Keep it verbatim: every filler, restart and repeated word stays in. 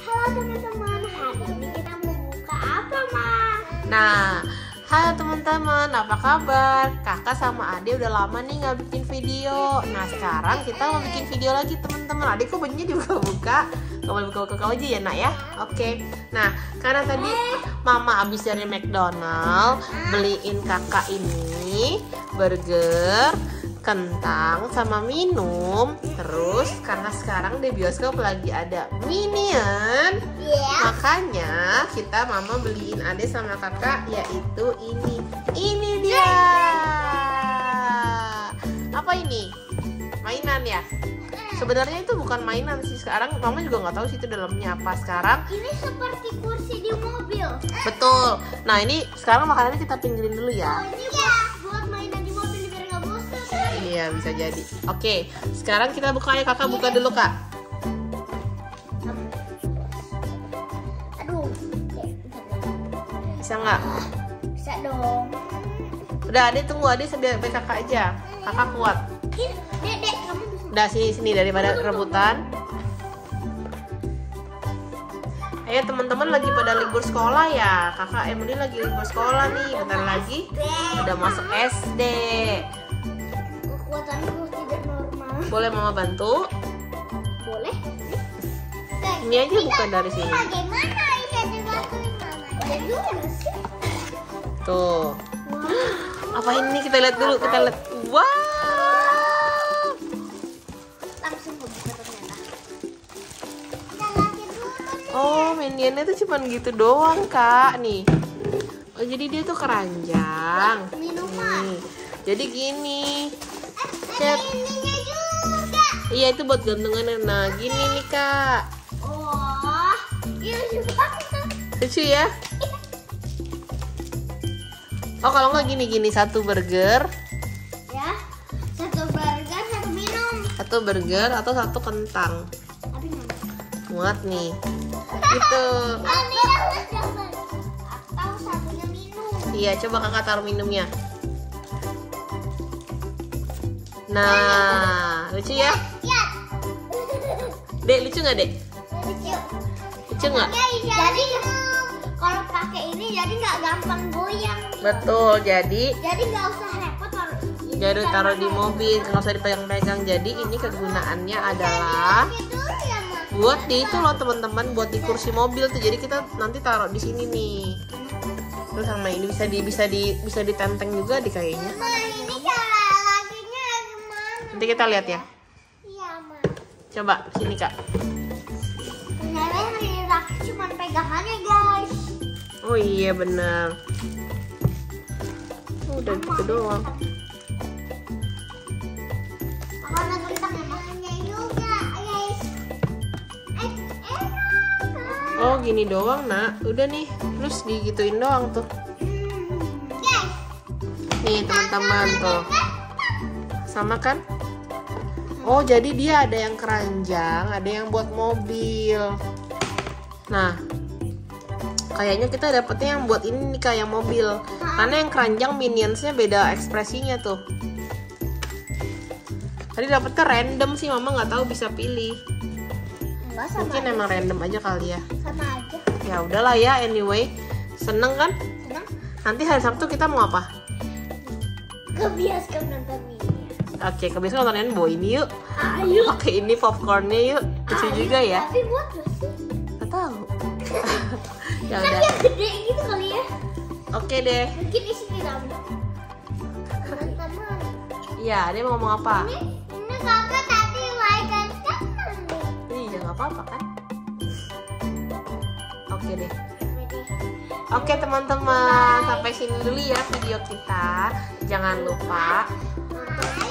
Halo teman-teman, hari ini kita mau buka apa, Ma? Nah, halo teman-teman, apa kabar? Kakak sama Ade udah lama nih nggak bikin video. Nah, sekarang kita mau bikin video lagi teman-teman. Ade kok bajunya dibuka-buka? Gak boleh buka-buka kau aja ya nak ya? Oke. Nah, karena tadi Mama abis dari McDonald beliin kakak ini burger, kentang sama minum. Terus karena sekarang di bioskop lagi ada Minion, Yeah. makanya kita Mama beliin Ade sama kakak yaitu ini. Ini dia. Apa ini? Mainan ya? Sebenarnya itu bukan mainan sih. Sekarang Mama juga nggak tahu sih itu dalamnya apa. Sekarang Ini seperti kursi di mobil. betul. Nah, ini sekarang makanannya kita pinggirin dulu ya. Oh, ini buat, buat mainan di mobil biar nggak bosan. Iya, bisa jadi. Oke, sekarang kita buka ya. Kakak buka dulu, Kak. Aduh, Bisa nggak? bisa dong. Udah, Ade tunggu. Ade biar biar kakak aja. Kakak kuat. Ini, Dek, Dek, kamu bisa. Udah, sini-sini daripada rebutan. Ayo teman-teman, lagi pada libur sekolah ya. Kakak Emily lagi libur sekolah nih. Bentar lagi udah masuk S D. Kekuatanku tidak normal. Boleh Mama bantu? Boleh? Ini aja bukan dari sini. Bagaimana bisa dibantuin Mama? Ada juga sih. Tuh. Apa ini? Kita lihat dulu. Kita lihat. Wow. Langsung kebuka ternyata. Oh, Minionnya tuh cuman gitu doang, Kak. Nih. Oh, jadi dia tuh keranjang. Minuman. Nih. Jadi gini. Ada Cet. ininya juga. Iya, itu buat gantungannya. Nah, gini nih, Kak. Oh, iya juga. Lucu ya? Oh, kalau nggak gini-gini, satu burger, Ya, satu burger, satu minum. satu burger atau satu kentang. Tapi nama. Muat nih. Gitu. Atau satunya minum. Iya, coba kakak taruh minumnya. Nah, lucu ya? Ya. Dek, lucu nggak, Dek? Lucu. Lucu nggak? Jadi kalau pakai ini jadi nggak gampang goyang. Betul, jadi Jadi nggak usah repot taruh. jadi taruh di mobil, nggak usah dipegang-pegang. Jadi ini kegunaannya adalah Itu ya, Ma. buat di itu loh teman-teman, buat di kursi mobil tuh. Jadi kita nanti taruh di sini nih. Terus sama ini bisa di bisa di bisa ditenteng juga di kayaknya. Ma, ini cara lakinya gimana? Nanti kita lihat ya. Iya, Ma. Coba sini, Kak. Ternyata yang ini laki cuma pegangannya, guys. Oh iya benar. Udah gitu doang. Warna kentang ya, Ma. Juga, guys. Eh, enak. Oh gini doang nak. Udah nih. Terus digituin doang tuh. Guys, Nih teman-teman tuh. Sama kan? Oh jadi dia ada yang keranjang, ada yang buat mobil. Nah, kayaknya kita dapetnya yang buat ini nih kayak mobil. Karena yang keranjang Minionsnya beda ekspresinya tuh. Tadi dapetnya random sih, Mama nggak tahu bisa pilih. enggak sama Mungkin aja. emang random aja kali ya. Sama aja. Ya udahlah ya, anyway. Seneng kan? Senang? Nanti hari Sabtu kita mau apa? Ke bioskop nonton ini. Oke, ke bioskop nontonin bawa ini yuk. Ayo. Pakai ini popcornnya yuk. Lucu Ayo. juga ya. Tapi buat gak sih? Gak tahu. Ya Kan udah. yang gede gitu kali ya. Oke deh. Mungkin isi di dalam. Teman-teman. Iya, dia mau ngomong apa? Ini, ini kakak tadi like dan comment nih. Iya, nggak apa-apa kan? Oke deh. Jadi, Oke teman-teman, sampai sini dulu ya video kita. Jangan lupa nonton